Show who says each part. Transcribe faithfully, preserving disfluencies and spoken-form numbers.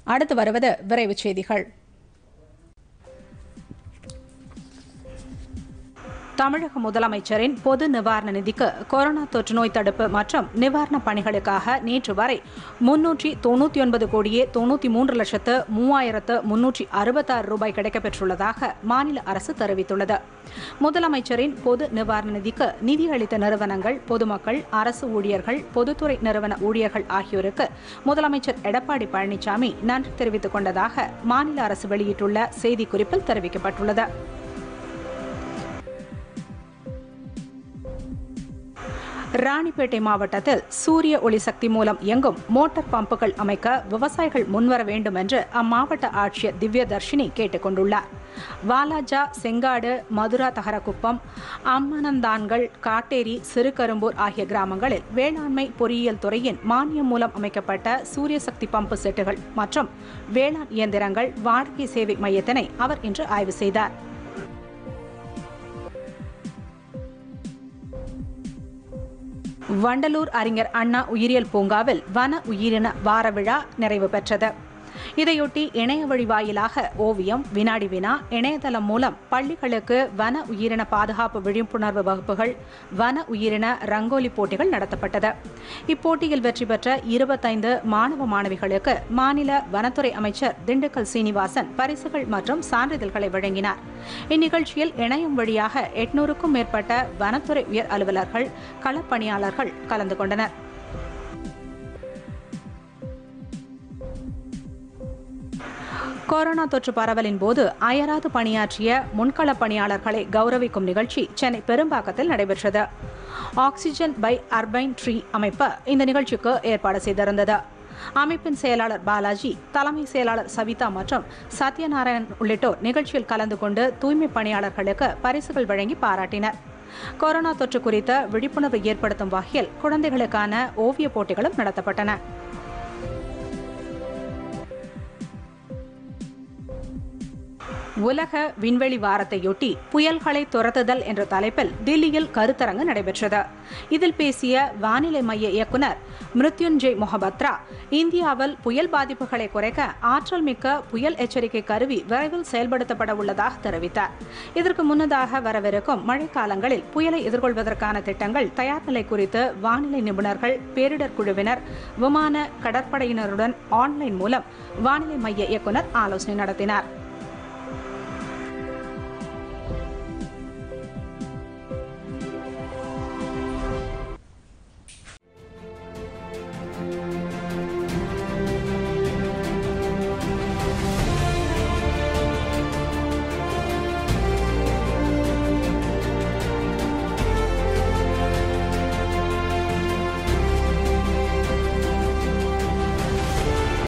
Speaker 1: அடுத்து வருவது விரைவுச் செய்திகள். தமிழக முதலமைச்சரின் பொது நிவாரண நிதிக்கு கொரோனா தொற்றுநோய் தடுப்பு மற்றும் நிவாரணப் பணிகளுக்காக நேற்று வரை முன்னூற்றி தொன்னூற்றி ஒன்பது கோடியே தொன்னூற்றி மூன்று லட்சத்து மூவாயிரத்து முன்னூற்றி அறுபத்தாறு ரூபாய் கிடைக்கப்பெற்றுள்ளதாக மாநில அரசு தெரிவித்துள்ளது. முதலமைச்சரின் பொது நிவாரண நிதிக்கு நிதியளித்த நிறுவனங்கள், பொதுமக்கள், அரசு ஊழியர்கள், பொதுத்துறை நிறுவன ஊழியர்கள் ஆகியோருக்கு முதலமைச்சர் எடப்பாடி பழனிசாமி நன்றி தெரிவித்துக் கொண்டதாக மாநில அரசு வெளியிட்டுள்ள செய்திக்குறிப்பில் தெரிவிக்கப்பட்டுள்ளது. ராணிப்பேட்டை மாவட்டத்தில் சூரிய ஒளி சக்தி மூலம் இயங்கும் மோட்டார் பம்புகள் அமைக்க விவசாயிகள் முன்வர வேண்டும் என்று அம்மாவட்ட ஆட்சியர் திவ்யதர்ஷினி கேட்டுக் கொண்டுள்ளார். வாலாஜா, செங்காடு, மதுரா, தகரகுப்பம், அம்மனந்தான்கள், காட்டேரி, சிறுகரும்பூர் ஆகிய கிராமங்களில் வேளாண்மை பொறியியல் துறையின் மானியம் மூலம் அமைக்கப்பட்ட சூரிய சக்தி பம்பு செட்டுகள் மற்றும் வேளாண் இயந்திரங்கள் வாடகை சேவை மையத்தினை அவர் இன்று ஆய்வு செய்தார். வண்டலூர் அறிஞர் அண்ணா உயிரியல் பூங்காவில் வன உயிரின வார விழா நிறைவு பெற்றது. இதையொட்டி இணைய வழி வாயிலாக ஓவியம், வினாடி வினா, இணையதளம் மூலம் பள்ளிகளுக்கு வன உயிரின பாதுகாப்பு விழிப்புணர்வு வகுப்புகள், வன உயிரின ரங்கோலி போட்டிகள் நடத்தப்பட்டது. இப்போட்டியில் வெற்றி பெற்ற இருபத்தைந்து மாணவ மாணவிகளுக்கு மாநில வனத்துறை அமைச்சர் திண்டுக்கல் சீனிவாசன் பரிசுகள் மற்றும் சான்றிதழ்களை வழங்கினார். இந்நிகழ்ச்சியில் இணையம் வழியாக எட்நூறுக்கும் மேற்பட்ட வனத்துறை உயர் அலுவலர்கள், களப்பணியாளர்கள் கலந்து கொண்டனர். கொரோனா தொற்று பரவலின் போது அயராது பணியாற்றிய முன்களப் பணியாளர்களை கௌரவிக்கும் நிகழ்ச்சி சென்னை பெரும்பாக்கத்தில் நடைபெற்றது. ஆக்சிஜன் பை அர்பைன் ட்ரீ அமைப்பு இந்த நிகழ்ச்சிக்கு ஏற்பாடு செய்திருந்தது. அமைப்பின் செயலாளர் பாலாஜி, தலைமை செயலாளர் சவிதா மற்றும் சத்யநாராயணன் உள்ளிட்டோர் நிகழ்ச்சியில் கலந்து கொண்டு தூய்மை பணியாளர்களுக்கு பரிசுகள் வழங்கி பாராட்டினர். கொரோனா தொற்று குறித்த விழிப்புணர்வு ஏற்படுத்தும் வகையில் குழந்தைகளுக்கான ஓவியப் போட்டிகளும் நடத்தப்பட்டன. உலக விண்வெளி வாரத்தையொட்டி புயல்களை துரத்துதல் என்ற தலைப்பில் தில்லியில் கருத்தரங்கு நடைபெற்றது. இதில் பேசிய வானிலை மைய இயக்குநர் மிருத்யுஞ்சய் மொஹபத்ரா, இந்தியாவில் புயல் பாதிப்புகளை குறைக்க ஆற்றல் மிக்க புயல் எச்சரிக்கை கருவி விரைவில் செயல்படுத்தப்பட உள்ளதாக தெரிவித்தார். இதற்கு முன்னதாக வரவிருக்கும் மழைக்காலங்களில் புயலை எதிர்கொள்வதற்கான திட்டங்கள் தயார் நிலை குறித்து வானிலை நிபுணர்கள், பேரிடர் குழுவினர், விமான கடற்படையினருடன் ஆன்லைன் மூலம் வானிலை மைய இயக்குநர் ஆலோசனை நடத்தினார்.